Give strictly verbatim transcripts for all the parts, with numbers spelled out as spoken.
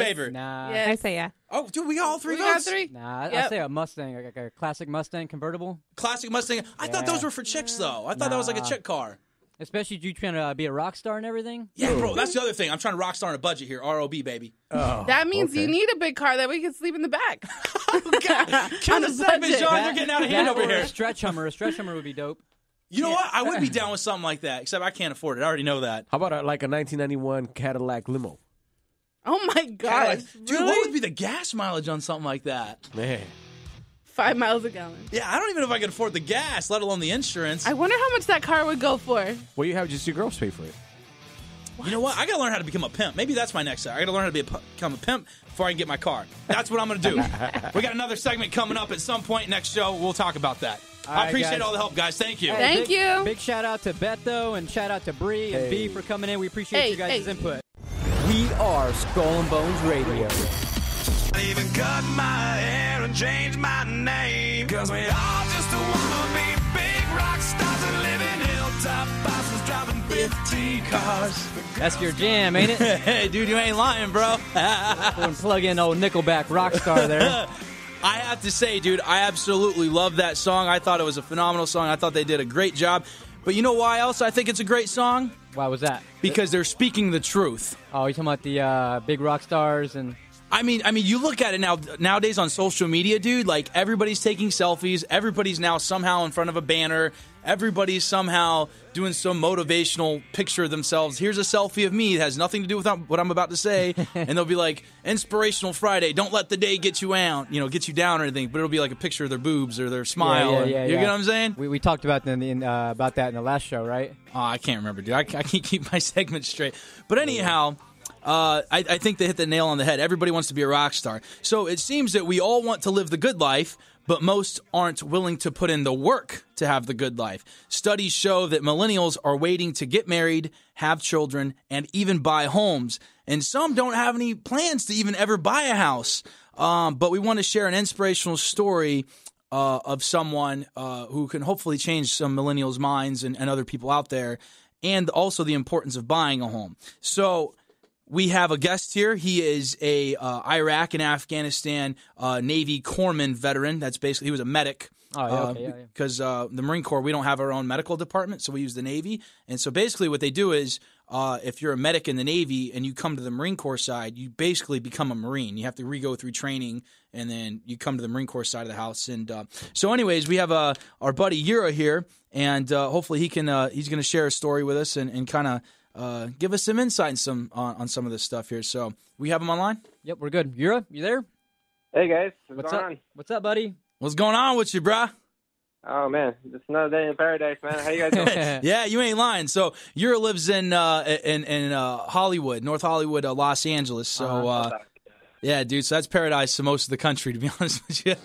favorite? Nah. Yes. I say yeah. Oh, dude, we got all three We got votes? three. Nah, Yep. I'd say a Mustang, like a classic Mustang convertible. Classic Mustang. I thought Yeah. those were for chicks, though. I thought that was like a Nah. chick car. Especially you trying to uh, be a rock star and everything. Yeah, bro, that's the other thing. I'm trying to rock star on a budget here. R O B, baby. Oh, That means okay. you need a big car that we can sleep in the back. Kill On the a segment, budget. John. You're getting out of hand That over or here. A stretch Hummer. A stretch Hummer would be dope. You know what? I would be down with something like that, except I can't afford it. I already know that. How about a, like a nineteen ninety-one Cadillac limo? Oh my gosh. Dude, Really? what would be the gas mileage on something like that? Man. Five miles a gallon. Yeah, I don't even know if I could afford the gas, let alone the insurance. I wonder how much that car would go for. Well, you have just your girls pay for it. You know what? I got to learn how to become a pimp. Maybe that's my next step. I got to learn how to be a, pu- become a pimp before I can get my car. That's what I'm going to do. We got another segment coming up at some point next show. We'll talk about that. All I right, appreciate guys. all the help, guys. Thank you. Thank big, you. Big shout out to Beto and shout out to Bree and B Hey. for coming in. We appreciate Hey, you guys' hey. input. We are Skull and Bones Radio. I even cut my hair and changed my name. Cause we all just wanna be big rock stars and live in hilltop houses driving fifteen cars. That's your jam, ain't it? Hey, dude, you ain't lying, bro. And plug in old Nickelback rock star there. I have to say, dude, I absolutely love that song. I thought it was a phenomenal song. I thought they did a great job. But you know why else I think it's a great song? Why was that? Because they're speaking the truth. Oh, you talking about the uh, big rock stars and I mean, I mean, you look at it now nowadays on social media, dude. Like everybody's taking selfies. Everybody's now somehow in front of a banner. Everybody's somehow doing some motivational picture of themselves. Here's a selfie of me. It has nothing to do with what I'm about to say. And they'll be like, "Inspirational Friday. Don't let the day get you out, you know, get you down or anything." But it'll be like a picture of their boobs or their smile. Yeah, or- yeah, yeah, you yeah. get what I'm saying? we, we talked about in, in, uh, about that in the last show, right? Oh, I can't remember, dude. I, I can't keep my segment straight. But anyhow. Uh, I, I think they hit the nail on the head. Everybody wants to be a rock star. So it seems that we all want to live the good life, but most aren't willing to put in the work to have the good life. Studies show that millennials are waiting to get married, have children, and even buy homes. And some don't have any plans to even ever buy a house. Um, but we want to share an inspirational story uh, of someone uh, who can hopefully change some millennials' minds and, and other people out there, and also the importance of buying a home. So we have a guest here. He is a uh, Iraq and Afghanistan uh, Navy corpsman veteran. That's basically, he was a medic. Oh, yeah, okay, yeah, yeah. Because uh, the Marine Corps, we don't have our own medical department, so we use the Navy. And so basically what they do is uh, if you're a medic in the Navy and you come to the Marine Corps side, you basically become a Marine. You have to re-go through training, and then you come to the Marine Corps side of the house. And uh, so anyways, we have uh, our buddy Yura here, and uh, hopefully he can uh, he's going to share a story with us and, and kind of Uh, give us some insight and some on, on some of this stuff here. So we have him online. Yep, we're good. Yura, you there? Hey guys, what's, What's going up? on? What's up, buddy? What's going on with you, brah? Oh man, it's another day in paradise, man. How you guys doing? Yeah, you ain't lying. So Yura lives in uh, in in uh, Hollywood, North Hollywood, uh, Los Angeles. So uh, yeah, dude. So that's paradise to most of the country, to be honest with you.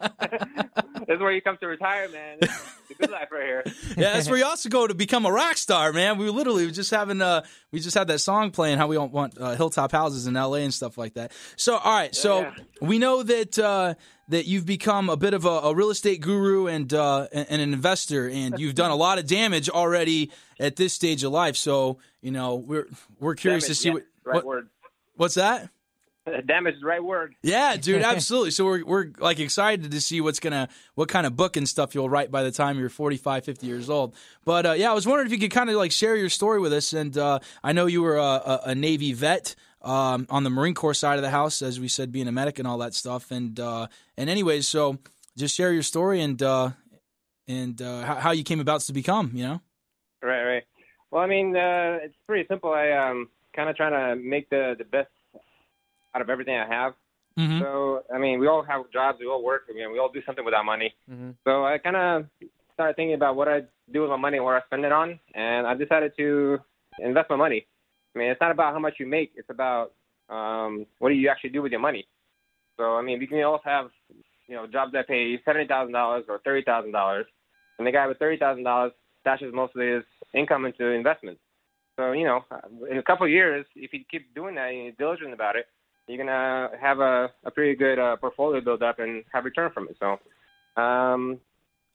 This is where you come to retire, man. It's the good life right here. Yeah, that's where you also go to become a rock star, man. We literally were just having uh, we just had that song playing how we don't want uh, hilltop houses in L A and stuff like that. So all right, so yeah. we know that uh, that you've become a bit of a, a real estate guru and uh, and and an investor, and you've done a lot of damage already at this stage of life. So you know we're we're curious Damage, to see yeah, what, right what word. what's that. Damage is the right word. Yeah, dude, absolutely. So we're we're like excited to see what's gonna what kind of book and stuff you'll write by the time you're forty-five, fifty years old. But uh, yeah, I was wondering if you could kind of like share your story with us. And uh, I know you were a, a, a Navy vet um, on the Marine Corps side of the house, as we said, being a medic and all that stuff. And uh, and anyways, so just share your story and uh, and uh, how, how you came about to become, you know. Right, right. Well, I mean, uh, it's pretty simple. I um kind of trying to make the the best out of everything I have. Mm-hmm. So, I mean, we all have jobs, we all work, I mean, we all do something with our money. Mm-hmm. So I kind of started thinking about what I do with my money and where I spend it on, and I decided to invest my money. I mean, it's not about how much you make, it's about um, what do you actually do with your money. So, I mean, we can all have, you know, jobs that pay seventy thousand dollars or thirty thousand dollars, and the guy with thirty thousand dollars stashes most of his income into investments. So, you know, in a couple of years, if you keep doing that and you're diligent about it, you're going to have a, a pretty good uh, portfolio build up and have return from it. So, um,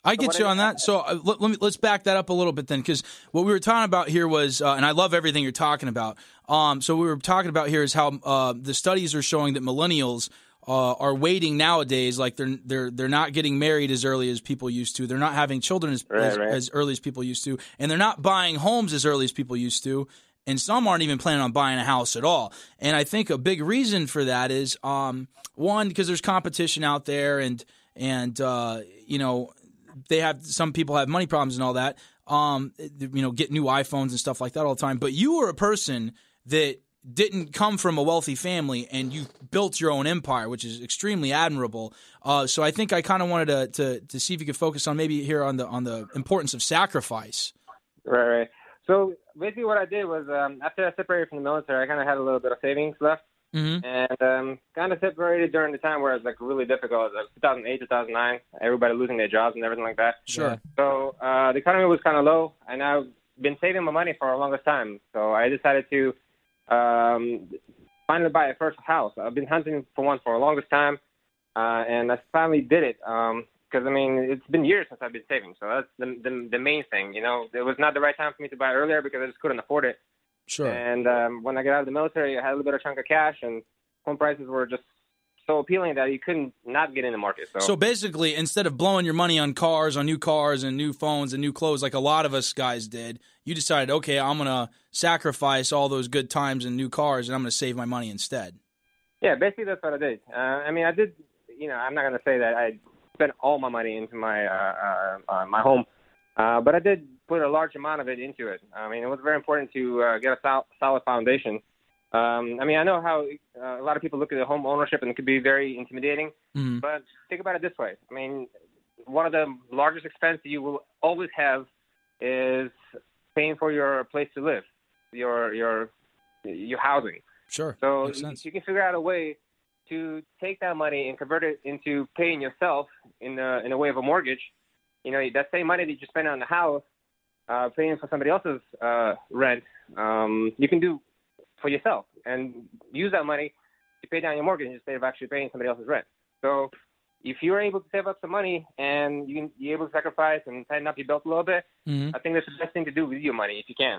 I get you on that. So uh, let, let me let's back that up a little bit then, because what we were talking about here was, uh, and I love everything you're talking about. Um, so what we were talking about here is how uh, the studies are showing that millennials uh, are waiting nowadays, like they're they're they're not getting married as early as people used to. They're not having children as Right, as, right. as early as people used to, and they're not buying homes as early as people used to. And some aren't even planning on buying a house at all. And I think a big reason for that is um, one, because there's competition out there, and and uh, you know. They have some people have money problems and all that. Um, you know, get new iPhones and stuff like that all the time. But you were a person that didn't come from a wealthy family, and you built your own empire, which is extremely admirable. Uh, so I think I kind of wanted to, to to see if you could focus on maybe here on the on the importance of sacrifice. Right, right. So basically, what I did was um, after I separated from the military, I kind of had a little bit of savings left. Mm-hmm. And um, kind of separated during the time where it was like really difficult, like two thousand eight, two thousand nine, everybody losing their jobs and everything like that. Sure. So uh, the economy was kind of low, and I've been saving my money for the longest time. So I decided to um, finally buy a first house. I've been hunting for one for the longest time, uh, and I finally did it. Um, Because, I mean, it's been years since I've been saving, so that's the, the the main thing. You know, it was not the right time for me to buy earlier because I just couldn't afford it. Sure. And um, when I got out of the military, I had a little bit of chunk of cash, and home prices were just so appealing that you couldn't not get in the market. So, So basically, instead of blowing your money on cars, on new cars and new phones and new clothes like a lot of us guys did, you decided, okay, I'm going to sacrifice all those good times and new cars, and I'm going to save my money instead. yeah, basically that's what I did. Uh, I mean, I did, you know, I'm not going to say that I spent all my money into my uh, uh, uh, my home, uh, but I did put a large amount of it into it. I mean, it was very important to uh, get a sol- solid foundation. Um, I mean, I know how uh, a lot of people look at the home ownership, and it could be very intimidating. Mm-hmm. But think about it this way. I mean, one of the largest expenses you will always have is paying for your place to live, your your your housing. Sure. So Makes sense. if you can figure out a way to take that money and convert it into paying yourself in the in a way of a mortgage, you know, that same money that you spend on the house, uh, paying for somebody else's uh, rent, um, you can do for yourself and use that money to pay down your mortgage instead of actually paying somebody else's rent. So if you're able to save up some money and you can, you're able to sacrifice and tighten up your belt a little bit, Mm-hmm. I think that's the best thing to do with your money if you can.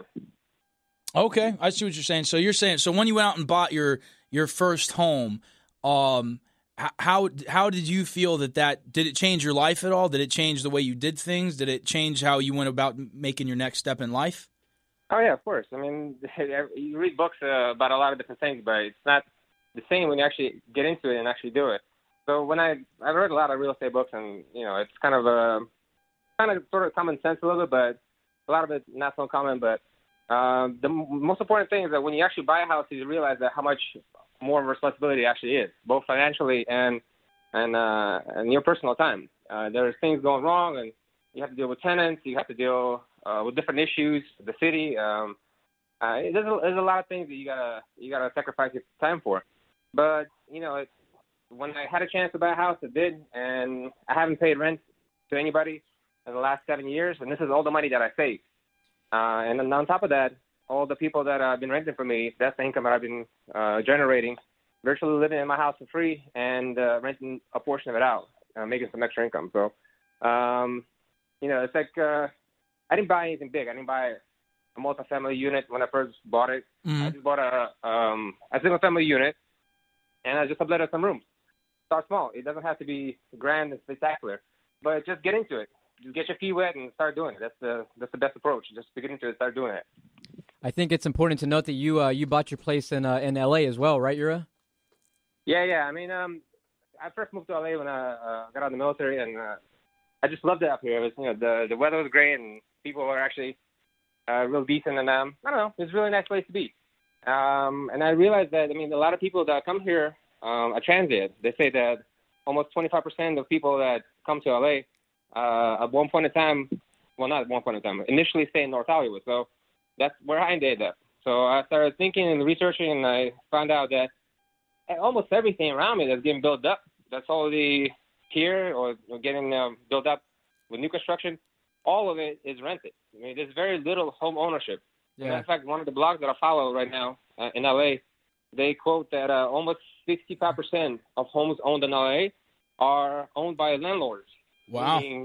Okay, I see what you're saying. So you're saying, so when you went out and bought your your first home, um, h- how how did you feel that that did it change your life at all? Did it change the way you did things? Did it change how you went about making your next step in life? Oh, yeah, of course. I mean, you read books uh, about a lot of different things, but it's not the same when you actually get into it and actually do it. So when I I read a lot of real estate books, and, you know, it's kind of a, kind of sort of common sense a little bit, but a lot of it not so common. But uh, the m- most important thing is that when you actually buy a house, you realize that how much more responsibility it actually is, both financially and and uh, and your personal time. Uh, there's things going wrong, and you have to deal with tenants. You have to deal uh, with different issues, the city. Um, uh, there's, a, there's a lot of things that you gotta you gotta sacrifice your time for. But you know, it's, when I had a chance to buy a house, I did, and I haven't paid rent to anybody in the last seven years, and this is all the money that I saved. Uh, and then on top of that, all the people that have been renting for me, that's the income that I've been uh, generating, virtually living in my house for free and uh, renting a portion of it out, uh, making some extra income. So, um, you know, it's like uh, I didn't buy anything big. I didn't buy a multi-family unit when I first bought it. Mm-hmm. I just bought a, um, a single-family unit, and I just updated some rooms. Start small. It doesn't have to be grand and spectacular, but just get into it. Just get your feet wet and start doing it. That's the that's the best approach. Just to get into it, start doing it. I think it's important to note that you uh, you bought your place in uh, in L A as well, right, Yura? Yeah, yeah. I mean, um, I first moved to L A when I uh, got out of the military, and uh, I just loved it up here. It was, you know, the the weather was great, and people were actually uh, real decent, and um, I don't know, it was a really nice place to be. Um, and I realized that, I mean, a lot of people that come here um, are transient. They say that almost twenty-five percent of people that come to L A uh, at one point in time, well, not at one point in time, initially stay in North Hollywood. So that's where I ended up. So I started thinking and researching, and I found out that almost everything around me that's getting built up, that's already here or getting uh, built up with new construction, all of it is rented. I mean, there's very little home ownership. Yeah. Matter of fact, one of the blogs that I follow right now uh, in L A, they quote that uh, almost sixty-five percent of homes owned in L A are owned by landlords. Wow. Meaning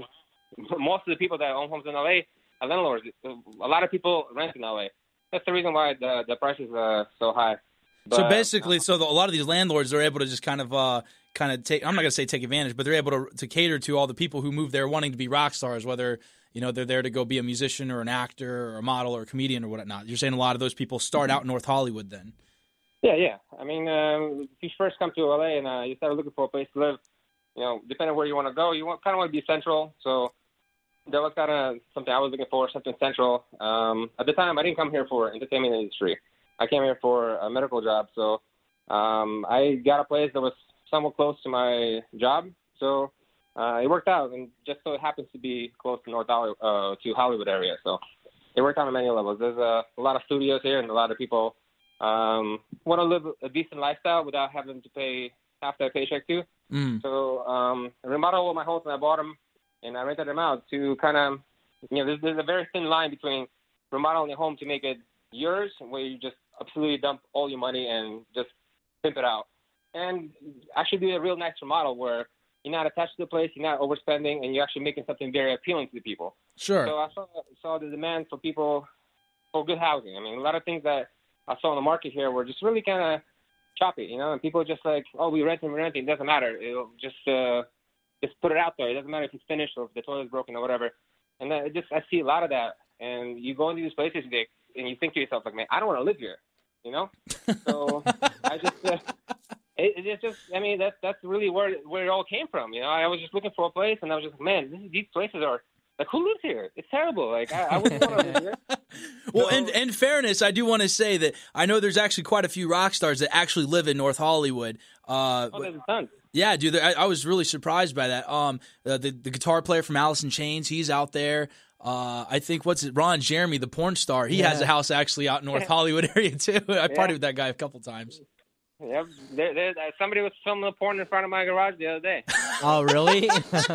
most of the people that own homes in L A are landlords. A lot of people rent in L A. That's the reason why the the price is uh, so high. But, so basically, so the, a lot of these landlords are able to just kind of, uh, kind of take. I'm not going to say take advantage, but they're able to to cater to all the people who move there wanting to be rock stars, whether you know they're there to go be a musician or an actor or a model or a comedian or whatnot. You're saying a lot of those people start out in North Hollywood, then? Yeah, yeah. I mean, um, if you first come to L A and uh, you start looking for a place to live, you know, depending on where you want to go, you want, kind of want to be central. So that was kind of something I was looking for, something central. Um, at the time, I didn't come here for entertainment industry. I came here for a medical job. So um, I got a place that was somewhat close to my job. So uh, it worked out, and just so it happens to be close to North Hollywood, uh, to Hollywood area. So it worked out on many levels. There's a, a lot of studios here, and a lot of people um, want to live a decent lifestyle without having to pay half their paycheck too. Mm. So um, I remodeled all my homes, and I bought them, and I rented them out to kind of, you know, there's, there's a very thin line between remodeling a home to make it yours, where you just absolutely dump all your money and just pimp it out, and actually do a real nice remodel where you're not attached to the place, you're not overspending, and you're actually making something very appealing to the people. Sure. So I saw, saw the demand for people for good housing. I mean, a lot of things that I saw in the market here were just really kind of choppy, you know, and people just like, oh, we rent and we rent it. It doesn't matter. It'll just uh, just put it out there. It doesn't matter if it's finished or if the toilet's broken or whatever. And then it just I see a lot of that. And you go into these places, Dick, and you think to yourself, like, man, I don't want to live here, you know? So I just, uh, it, it's just, I mean, that's that's really where where it all came from, you know? I was just looking for a place, and I was just, man, this, these places are, like, who lives here? It's terrible. Like, I, I wouldn't want to live here. Well, So- in, in fairness, I do want to say that I know there's actually quite a few rock stars that actually live in North Hollywood. Uh, Oh, there's tons. yeah, dude, I, I was really surprised by that. Um, uh, the the guitar player from Alice in Chains, he's out there. Uh, I think what's it? Ron Jeremy, the porn star, he has Yeah. a house actually out in North Hollywood area too. I partied Yeah. with that guy a couple times. Yep. There, there, uh, somebody was filming the porn in front of my garage the other day. Oh, really?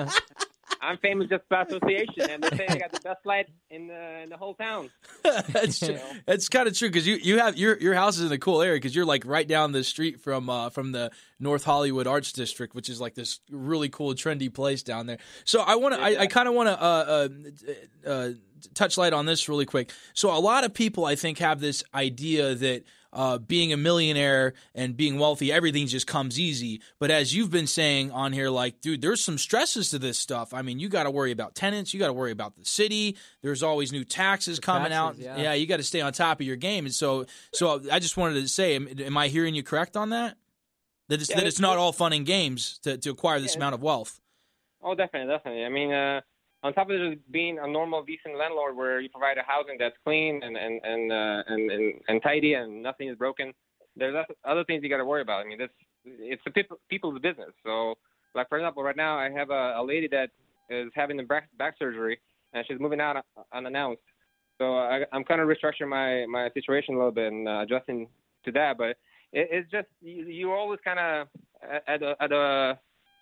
I'm famous just by association, and they say I got the best light in the in the whole town. That's true. That's kind of true because you, you have your your house is in a cool area because you're like right down the street from uh, from the North Hollywood Arts District, which is like this really cool trendy place down there. So I want to I, I kind of want to uh, uh, uh, touch light on this really quick. So a lot of people I think have this idea that uh, being a millionaire and being wealthy, everything just comes easy. But as you've been saying on here, like, dude, there's some stresses to this stuff. I mean, you got to worry about tenants. You got to worry about the city. There's always new taxes coming taxes, out. yeah. you got to stay on top of your game. And so, so I just wanted to say, am, am I hearing you correct on that? That it's, Yeah, that it's it's- not all fun and games to, to acquire this Yeah. amount of wealth. Oh, definitely, definitely. I mean, uh, on top of just being a normal, decent landlord where you provide a housing that's clean and and and uh, and, and, and tidy and nothing is broken, there's oth- other things you got to worry about. I mean, this it's the people, people's business. So, like for example, right now I have a, a lady that is having the back, back surgery and she's moving out unannounced. So I, I'm kind of restructuring my my situation a little bit and uh, adjusting to that. But it, it's just you, you're always kind of at a at a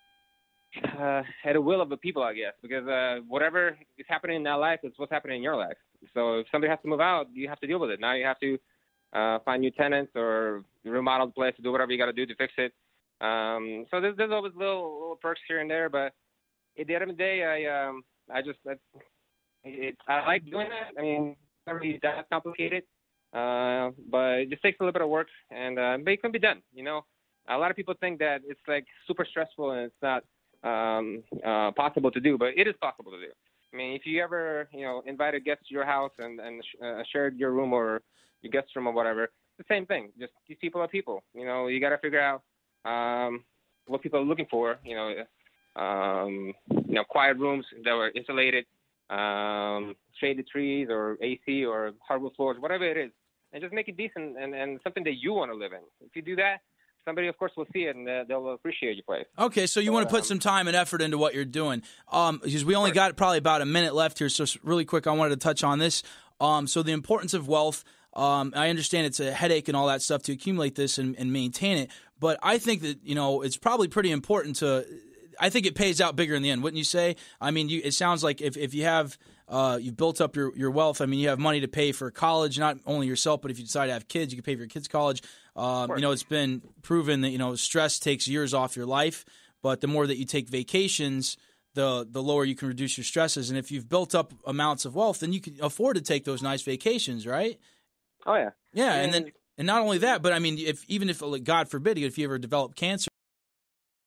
uh, at the will of the people, I guess, because uh, whatever is happening in their life is what's happening in your life. So if somebody has to move out, you have to deal with it. Now you have to uh, find new tenants or remodel the place, do whatever you got to do to fix it. Um, so there's, there's always little, little perks here and there, but at the end of the day, I um, I just I, it, I like doing that. I mean, it's not really that complicated, uh, but it just takes a little bit of work, and uh, but it can be done. You know, a lot of people think that it's like super stressful and it's not um, uh, possible to do, but it is possible to do. I mean, if you ever, you know, invited guests to your house and, and uh, shared your room or your guest room or whatever, it's the same thing. Just these people are people. You know, you got to figure out um, what people are looking for. You know, um, you know, quiet rooms that were insulated, um, shaded trees or A C or hardwood floors, whatever it is, and just make it decent and, and something that you want to live in. If you do that, somebody, of course, will see it and uh, they'll appreciate your place. Okay, so you want to put some time and effort into what you're doing. Um, because we only got probably about a minute left here, so really quick, I wanted to touch on this. Um, so the importance of wealth. Um, I understand it's a headache and all that stuff to accumulate this and, and maintain it, but I think that, you know, it's probably pretty important to. I think it pays out bigger in the end, wouldn't you say? I mean, you, it sounds like if, if you have uh, you've built up your, your wealth. I mean, you have money to pay for college, not only yourself, but if you decide to have kids, you can pay for your kids' college. Um, you know, it's been proven that, you know, stress takes years off your life, but the more that you take vacations, the the lower you can reduce your stresses. And if you've built up amounts of wealth, then you can afford to take those nice vacations, right? Oh yeah. Yeah, and then and not only that, but I mean, if even if like, God forbid, if you ever develop cancer.